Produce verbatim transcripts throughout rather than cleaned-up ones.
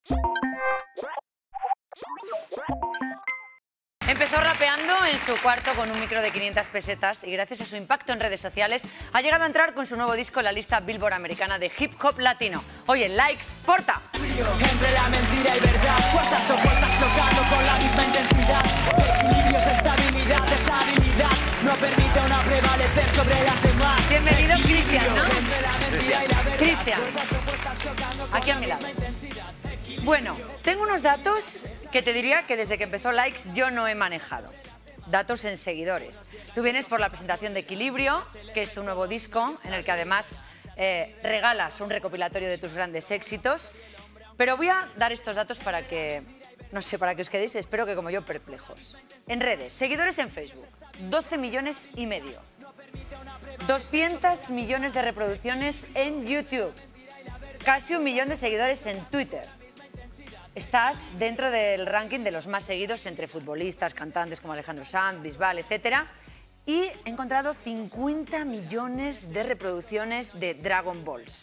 Empezó rapeando en su cuarto con un micro de quinientas pesetas y gracias a su impacto en redes sociales ha llegado a entrar con su nuevo disco en la lista Billboard americana de hip hop latino. Oye, Likes, Porta. Entre la mentira y verdad, fuerzas opuestas chocando con la misma intensidad. Equilibrios, estabilidad, esa habilidad no permite una prevalecer sobre las demás. Bienvenido, Cristian, ¿no? Cristian, aquí a mi lado. Bueno, tengo unos datos que te diría que desde que empezó Likes yo no he manejado. Datos en seguidores. Tú vienes por la presentación de Equilibrio, que es tu nuevo disco, en el que además eh, regalas un recopilatorio de tus grandes éxitos. Pero voy a dar estos datos para que, no sé, para que os quedéis, espero que como yo, perplejos. En redes, seguidores en Facebook, doce millones y medio. doscientos millones de reproducciones en YouTube. Casi un millón de seguidores en Twitter. Estás dentro del ranking de los más seguidos entre futbolistas, cantantes como Alejandro Sanz, Bisbal, etcétera. Y he encontrado cincuenta millones de reproducciones de Dragon Balls.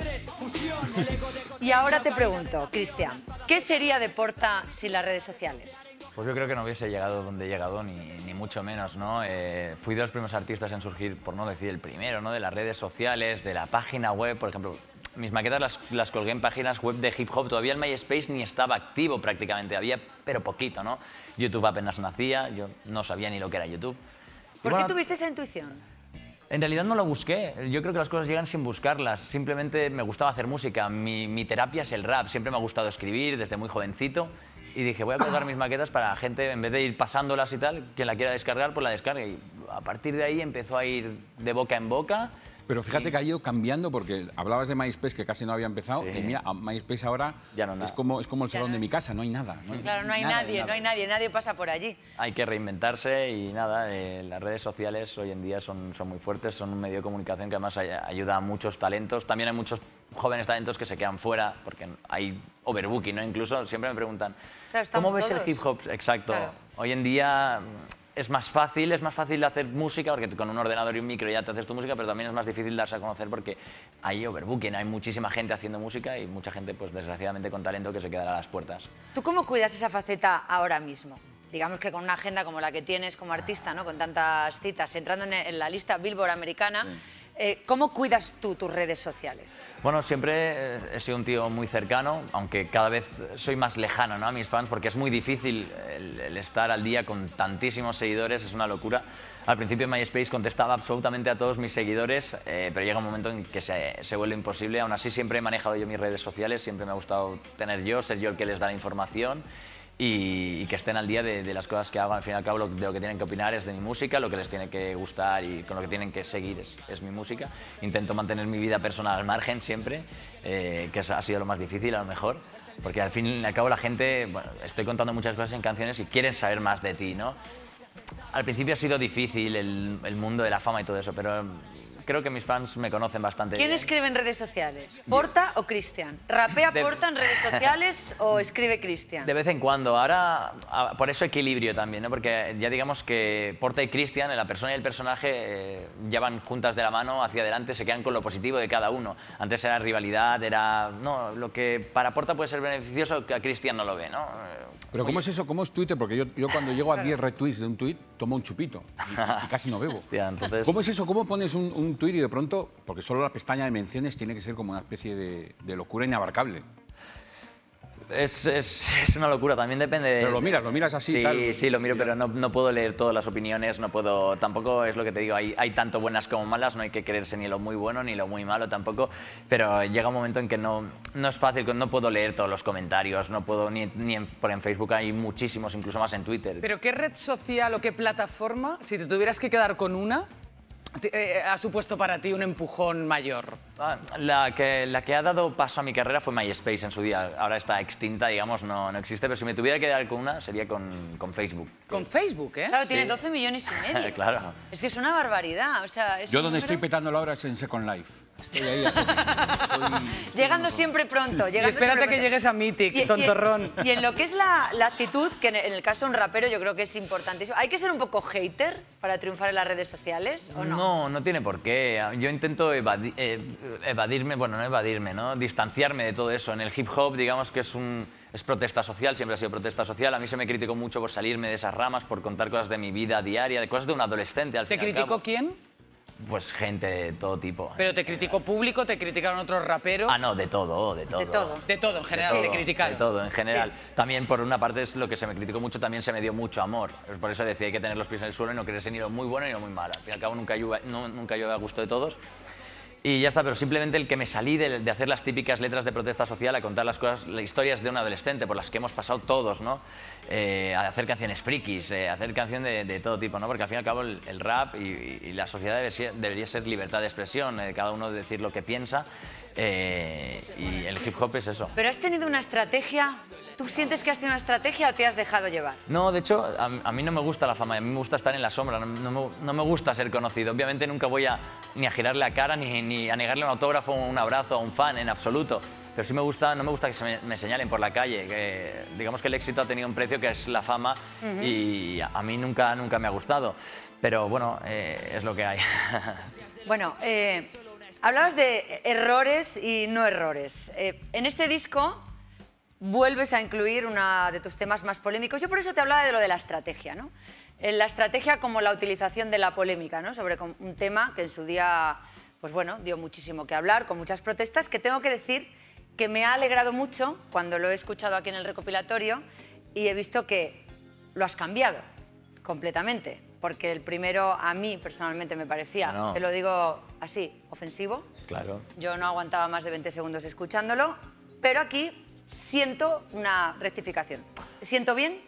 Y ahora te pregunto, Cristian, ¿qué sería de Porta sin las redes sociales? Pues yo creo que no hubiese llegado donde he llegado, ni, ni mucho menos, ¿no? Eh, fui de los primeros artistas en surgir, por no decir el primero, ¿no? De las redes sociales, de la página web, por ejemplo. Mis maquetas las, las colgué en páginas web de hip hop. Todavía el MySpace ni estaba activo prácticamente, había pero poquito, ¿no? YouTube apenas nacía, yo no sabía ni lo que era YouTube. ¿Por bueno, qué tuviste esa intuición? En realidad no lo busqué, yo creo que las cosas llegan sin buscarlas, simplemente me gustaba hacer música, mi, mi terapia es el rap, siempre me ha gustado escribir desde muy jovencito y dije voy a colgar mis maquetas para la gente, en vez de ir pasándolas y tal, quien la quiera descargar, pues la descargue y a partir de ahí empezó a ir de boca en boca. Pero fíjate y... que ha ido cambiando porque hablabas de MySpace que casi no había empezado sí. Y mira, MySpace ahora ya no es, como, es como el salón no de mi casa, no hay nada. No hay, claro, no hay nada, nadie, nada. no hay nadie, nadie pasa por allí. Hay que reinventarse y nada, eh, las redes sociales hoy en día son, son muy fuertes, son un medio de comunicación que además ay, ayuda a muchos talentos. También hay muchos jóvenes talentos que se quedan fuera porque hay overbooking, ¿no? Incluso siempre me preguntan, claro, ¿cómo ves todos. el hip hop? Exacto. Claro. Hoy en día es más fácil, es más fácil hacer música porque con un ordenador y un micro ya te haces tu música, pero también es más difícil darse a conocer porque hay overbooking, hay muchísima gente haciendo música y mucha gente, pues desgraciadamente, con talento que se quedará a las puertas. ¿Tú cómo cuidas esa faceta ahora mismo? Digamos que con una agenda como la que tienes como artista, ¿no? Con tantas citas, entrando en, en la lista Billboard americana, sí. eh, ¿cómo cuidas tú tus redes sociales? Bueno, siempre he sido un tío muy cercano, aunque cada vez soy más lejano, ¿no? A mis fans, porque es muy difícil el, el estar al día con tantísimos seguidores, es una locura. Al principio en MySpace contestaba absolutamente a todos mis seguidores, eh, pero llega un momento en que se, se vuelve imposible. Aún así siempre he manejado yo mis redes sociales, siempre me ha gustado tener yo, ser yo el que les da la información. Y, y que estén al día de, de las cosas que hago. Al fin y al cabo, lo, de lo que tienen que opinar es de mi música, lo que les tiene que gustar y con lo que tienen que seguir es, es mi música. Intento mantener mi vida personal al margen siempre, eh, que ha sido lo más difícil a lo mejor, porque al fin y al cabo la gente, bueno, estoy contando muchas cosas en canciones y quieren saber más de ti, ¿no? Al principio ha sido difícil el, el mundo de la fama y todo eso, pero creo que mis fans me conocen bastante ¿Quién bien. escribe en redes sociales? ¿Porta o Cristian? ¿Rapea de... Porta en redes sociales o escribe Cristian? De vez en cuando. Ahora, por eso equilibrio también, ¿no? Porque ya digamos que Porta y Cristian, la persona y el personaje, eh, llevan juntas de la mano hacia adelante, se quedan con lo positivo de cada uno. Antes era rivalidad, era... No, lo que para Porta puede ser beneficioso, que a Cristian no lo ve, ¿no? Pero ¿cómo es eso? ¿Cómo es Twitter? Porque yo, yo cuando llego a diez retweets de un tweet, tomo un chupito y, y casi no bebo. Hostia, entonces... ¿Cómo es eso? ¿Cómo pones un, un tweet y de pronto, porque solo la pestaña de menciones tiene que ser como una especie de, de locura inabarcable? Es, es, es una locura, también depende de... Pero lo miras, lo miras así sí, tal. Sí, sí, lo miro, pero no, no puedo leer todas las opiniones, no puedo... Tampoco es lo que te digo, hay, hay tanto buenas como malas, no hay que creerse ni lo muy bueno ni lo muy malo tampoco, pero llega un momento en que no, no es fácil, no puedo leer todos los comentarios, no puedo ni, ni en, por en Facebook hay muchísimos, incluso más en Twitter. ¿Pero qué red social o qué plataforma, si te tuvieras que quedar con una, Eh, ha supuesto para ti un empujón mayor? Ah, la, que, la que ha dado paso a mi carrera fue MySpace en su día. Ahora está extinta, digamos, no, no existe, pero si me tuviera que quedar con una sería con, con Facebook. Con Facebook, ¿eh? Claro, Sí. tiene doce millones y medio. Claro. Es que es una barbaridad. O sea, es Yo un donde número... estoy petándolo ahora es en Second Life. Estoy ahí. Estoy, estoy Llegando siempre pronto. Y Llegando espérate siempre que pronto. llegues a Mythic, Y- y- tontorrón. Y, en lo que es la, la actitud, que en el, en el caso de un rapero yo creo que es importantísimo. ¿Hay que ser un poco hater para triunfar en las redes sociales o no? No, no tiene por qué. Yo intento evadi- eh, evadirme, bueno, no evadirme, ¿no? Distanciarme de todo eso. En el hip hop, digamos que es un es protesta social, siempre ha sido protesta social. A mí se me criticó mucho por salirme de esas ramas, por contar cosas de mi vida diaria, de cosas de un adolescente al ¿Te fin y al criticó cabo. quién? Pues gente de todo tipo. ¿Pero te criticó público? ¿Te criticaron otros raperos? Ah, no, de todo, de todo. De todo. De todo, en general, De te todo, criticaron. De todo, en general. Sí. También, por una parte, es lo que se me criticó mucho, también se me dio mucho amor. Por eso decía, hay que tener los pies en el suelo y no quererse ni lo muy bueno ni lo muy malo. Al fin y al cabo, nunca llueve, no, nunca llueve a gusto de todos. Y ya está, pero simplemente el que me salí de, de hacer las típicas letras de protesta social a contar las cosas, las historias de un adolescente por las que hemos pasado todos, ¿no? Eh, a hacer canciones frikis, eh, a hacer canciones de, de todo tipo, ¿no? Porque al fin y al cabo el, el rap y, y la sociedad debe ser- debería ser libertad de expresión, eh, cada uno decir lo que piensa, eh, y el hip hop es eso. ¿Pero has tenido una estrategia? ¿Tú sientes que has tenido una estrategia o te has dejado llevar? No, de hecho, a, a mí no me gusta la fama, a mí me gusta estar en la sombra, no, no me, no me gusta ser conocido. Obviamente nunca voy a ni a girarle la cara, ni, ni a negarle un autógrafo, un abrazo a un fan, en absoluto. Pero sí me gusta, no me gusta que se me, me señalen por la calle. Que, digamos que el éxito ha tenido un precio que es la fama y a, a mí nunca, nunca me ha gustado. Pero bueno, eh, es lo que hay. Bueno, eh, hablabas de errores y no errores. Eh, en este disco vuelves a incluir uno de tus temas más polémicos. Yo por eso te hablaba de lo de la estrategia, ¿no? Eh, La estrategia como la utilización de la polémica, ¿no? Sobre con- un tema que en su día, pues bueno, dio muchísimo que hablar, con muchas protestas, que tengo que decir que me ha alegrado mucho cuando lo he escuchado aquí en el recopilatorio y he visto que lo has cambiado completamente. Porque el primero a mí personalmente me parecía, No, no. te lo digo así, ofensivo. Claro. Yo no aguantaba más de veinte segundos escuchándolo, pero aquí siento una rectificación. ¿Siento bien?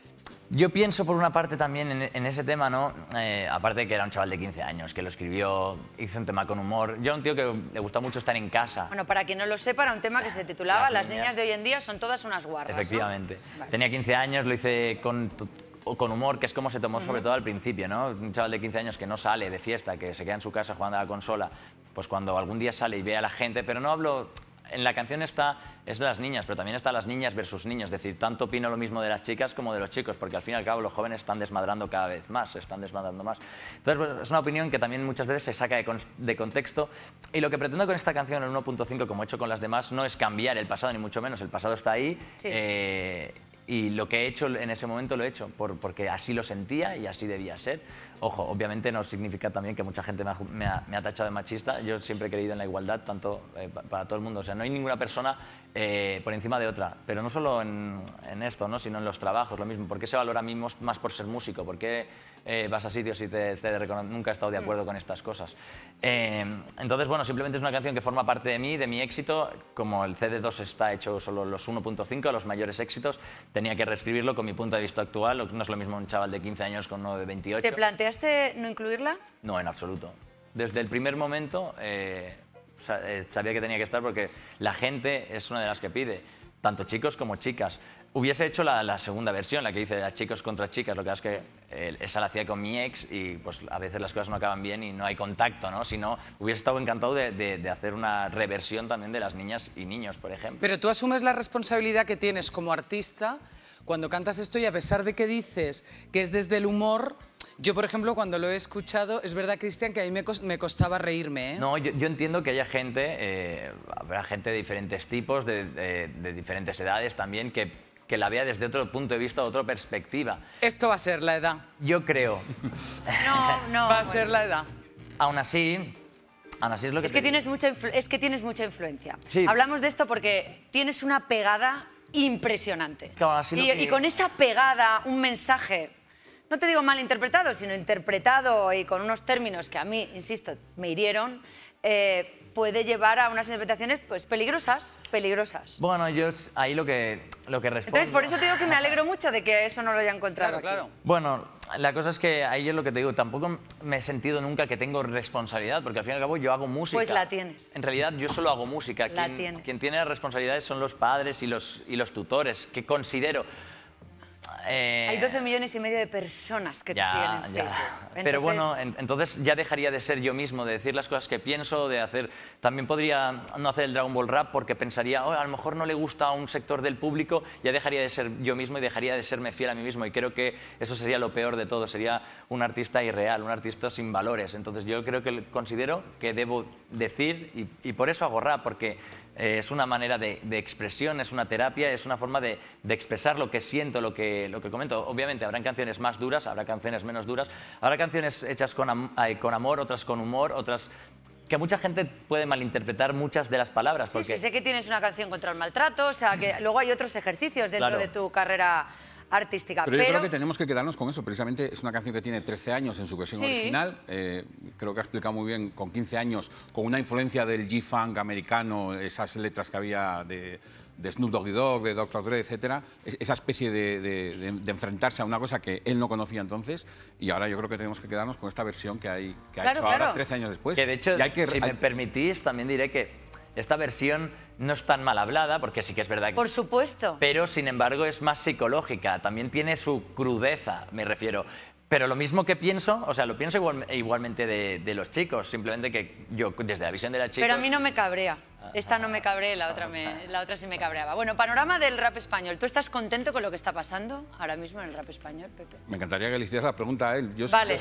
Yo pienso por una parte también en, en ese tema, ¿no? Eh, aparte de que era un chaval de quince años, que lo escribió, hizo un tema con humor. Yo era un tío que le gusta mucho estar en casa. Bueno, para quien no lo sepa, era un tema que se titulaba Las Las niñas. niñas de hoy en día son todas unas guarras, ¿no? Efectivamente. Vale. Tenía quince años, lo hice con, tu- o con humor, que es como se tomó sobre todo al principio, ¿no? Un chaval de quince años que no sale de fiesta, que se queda en su casa jugando a la consola, pues cuando algún día sale y ve a la gente, pero no hablo... En la canción está, es de las niñas, pero también está las niñas versus niños, es decir, tanto opino lo mismo de las chicas como de los chicos, porque al fin y al cabo los jóvenes están desmadrando cada vez más, se están desmadrando más. Entonces, bueno, es una opinión que también muchas veces se saca de, con- de contexto, y lo que pretendo con esta canción, el uno punto cinco, como he hecho con las demás, no es cambiar el pasado, ni mucho menos, el pasado está ahí, Sí. eh, y lo que he hecho en ese momento lo he hecho por, porque así lo sentía y así debía ser. Ojo, obviamente no significa también que mucha gente me ha, ju- me ha- me ha tachado de machista. Yo siempre he creído en la igualdad, tanto eh, pa- para todo el mundo. O sea, no hay ninguna persona eh, por encima de otra. Pero no solo en, en esto, ¿no? Sino en los trabajos, lo mismo. ¿Por qué se valora a mí mos- más por ser músico? ¿Por qué eh, vas a sitios y te, te recono- nunca he estado de acuerdo con estas cosas? Eh, entonces, bueno, simplemente es una canción que forma parte de mí, de mi éxito. Como el C D dos está hecho solo los uno punto cinco, los mayores éxitos, tenía que reescribirlo con mi punto de vista actual. No es lo mismo un chaval de quince años con uno de veintiocho. ¿Te planteaste no incluirla? No, en absoluto. Desde el primer momento eh, sa- eh, sabía que tenía que estar porque la gente es una de las que pide, tanto chicos como chicas. Hubiese hecho la, la segunda versión, la que dice a chicos contra chicas, lo que pasa es que eh, esa la hacía con mi ex y pues a veces las cosas no acaban bien y no hay contacto, ¿no? Si no, hubiese estado encantado de, de- de hacer una reversión también de las niñas y niños, por ejemplo. Pero tú asumes la responsabilidad que tienes como artista cuando cantas esto y a pesar de que dices que es desde el humor, yo, por ejemplo, cuando lo he escuchado, es verdad, Cristian, que a mí me, cos- me costaba reírme, ¿eh? No, yo, yo entiendo que haya gente, eh, habrá gente de diferentes tipos, de, de- de diferentes edades también, que, que la vea desde otro punto de vista, otra perspectiva. Esto va a ser la edad. Yo creo, No, no. Va a bueno. ser la edad. aún así, aún así es lo que Es te que, digo. tienes mucha influ- es que tienes mucha influencia. Sí. Hablamos de esto porque tienes una pegada impresionante. Claro, así lo y, que- y con esa pegada, un mensaje, no te digo mal interpretado, sino interpretado y con unos términos que a mí, insisto, me hirieron, eh, puede llevar a unas interpretaciones pues, peligrosas, peligrosas. Bueno, yo es- ahí lo que, lo que respondo... Entonces, por eso te digo que me alegro mucho de que eso no lo haya encontrado Claro, aquí. claro. Bueno, la cosa es que ahí es lo que te digo, tampoco me he sentido nunca que tengo responsabilidad, porque al fin y al cabo yo hago música. Pues la tienes. En realidad yo solo hago música. La quien, tienes. quien tiene las responsabilidades son los padres y los, y los tutores, que considero... Eh, Hay doce millones y medio de personas que te ya, siguen en ya. Facebook. Pero Entonces, bueno, en- entonces ya dejaría de ser yo mismo, de decir las cosas que pienso, de hacer... También podría no hacer el Dragon Ball Rap porque pensaría, oh, a lo mejor no le gusta a un sector del público, ya dejaría de ser yo mismo y dejaría de serme fiel a mí mismo. Y creo que eso sería lo peor de todo, sería un artista irreal, un artista sin valores. Entonces yo creo que considero que debo decir, y, y por eso hago rap, porque eh, es una manera de, de expresión, es una terapia, es una forma de, de expresar lo que siento, lo que, lo que comento. Obviamente habrán canciones más duras, habrá canciones menos duras, habrá canciones hechas con, am eh, con amor, otras con humor, otras que mucha gente puede malinterpretar muchas de las palabras. Sí, Porque... sí, sé que tienes una canción contra el maltrato, o sea, que luego hay otros ejercicios dentro Claro. de tu carrera artística. Pero, yo creo que tenemos que quedarnos con eso. Precisamente es una canción que tiene trece años en su versión Sí. original. Eh, creo que ha explicado muy bien, con quince años, con una influencia del G-Funk americano, esas letras que había de, de Snoop Doggy Dogg, de doctor Dre, etcétera. Es- Esa especie de, de- de- de enfrentarse a una cosa que él no conocía entonces. Y ahora yo creo que tenemos que quedarnos con esta versión que, hay, que ha Claro, hecho claro. ahora, trece años después. Que de hecho, Y hay que- si hay- me permitís, también diré que esta versión no es tan mal hablada, porque sí que es verdad que... Por supuesto. Pero, sin embargo, es más psicológica, también tiene su crudeza, me refiero. Pero lo mismo que pienso, o sea, lo pienso igual- igualmente de, de los chicos, simplemente que yo, desde la visión de la chica... Pero a mí no me cabrea. Esta no me cabrea, la otra, me, la otra sí me cabreaba. Bueno, panorama del rap español. ¿Tú estás contento con lo que está pasando ahora mismo en el rap español, Pepe? Me encantaría que le hicieras la pregunta a él. Yo- Vale.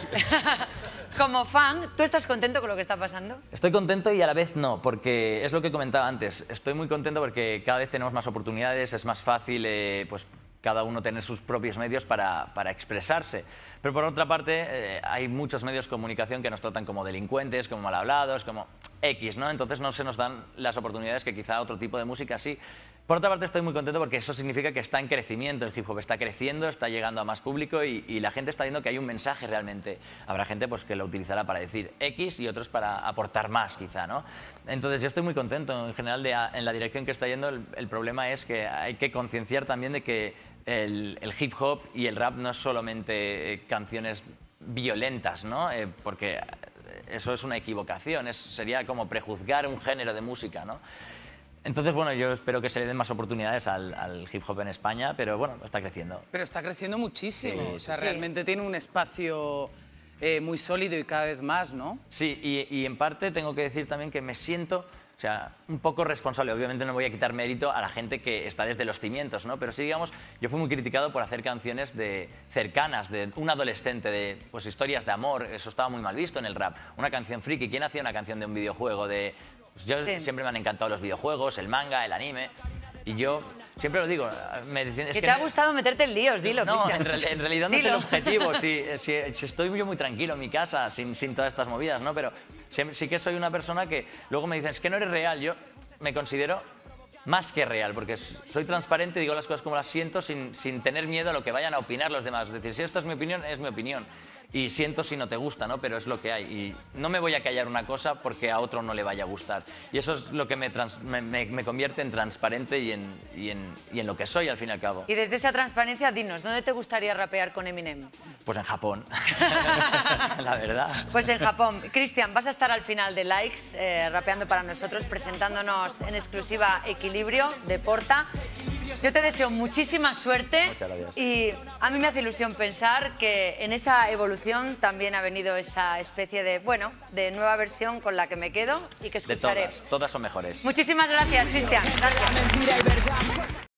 Como fan, ¿tú estás contento con lo que está pasando? Estoy contento y a la vez no, porque es lo que comentaba antes. Estoy muy contento porque cada vez tenemos más oportunidades, es más fácil eh, pues, cada uno tener sus propios medios para, para expresarse. Pero por otra parte, eh, hay muchos medios de comunicación que nos tratan como delincuentes, como mal hablados, como X, ¿no? Entonces no se nos dan las oportunidades que quizá otro tipo de música sí. Por otra parte, estoy muy contento porque eso significa que está en crecimiento, el hip hop está creciendo, está llegando a más público y, y la gente está viendo que hay un mensaje realmente. Habrá gente pues, que lo utilizará para decir X y otros para aportar más, quizá, ¿no? Entonces, yo estoy muy contento en general de, a- en la dirección que está yendo. El, el problema es que hay que concienciar también de que el, el hip hop y el rap no es solamente eh, canciones violentas, ¿no? Eh, porque eso es una equivocación, es, sería como prejuzgar un género de música, ¿no? Entonces, bueno, yo espero que se le den más oportunidades al, al hip hop en España, pero bueno, está creciendo. Pero está creciendo muchísimo. Sí, o sea, sí. realmente tiene un espacio eh, muy sólido y cada vez más, ¿no? Sí, y, y en parte tengo que decir también que me siento, o sea, un poco responsable. Obviamente no voy a quitar mérito a la gente que está desde los cimientos, ¿no? Pero sí, digamos, yo fui muy criticado por hacer canciones de cercanas, de un adolescente, de pues historias de amor. Eso estaba muy mal visto en el rap. Una canción friki. ¿Quién hacía una canción de un videojuego? De, pues yo Sí. siempre me han encantado los videojuegos, el manga, el anime. Y yo siempre lo digo. Me decían, es Que que te ha no- gustado meterte en líos, dilo, no, Cristian. en, real- en realidad no es el Dilo. objetivo. Si, si- si estoy yo muy tranquilo en mi casa, sin, sin todas estas movidas, ¿no? Pero sí, sí que soy una persona que luego me dicen, es que no eres real. Yo me considero más que real, porque s- soy transparente, digo las cosas como las siento, sin, sin tener miedo a lo que vayan a opinar los demás. Es decir, si esta es mi opinión, es mi opinión. Y siento si no te gusta, ¿no? Pero es lo que hay. Y no me voy a callar una cosa porque a otro no le vaya a gustar. Y eso es lo que me, trans- me, me- me convierte en transparente y en, y, en, y en lo que soy, al fin y al cabo. Y desde esa transparencia, dinos, ¿dónde te gustaría rapear con Eminem? Pues en Japón, la verdad. Pues en Japón. Cristian, vas a estar al final de Likes, eh, rapeando para nosotros, presentándonos en exclusiva Equilibrio de Porta. Yo te deseo muchísima suerte. Muchas gracias. Y a mí me hace ilusión pensar que en esa evolución también ha venido esa especie de, bueno, de nueva versión con la que me quedo y que De escucharé. todas, todas son mejores. Muchísimas gracias, Cristian. Gracias. Mentira y verdad.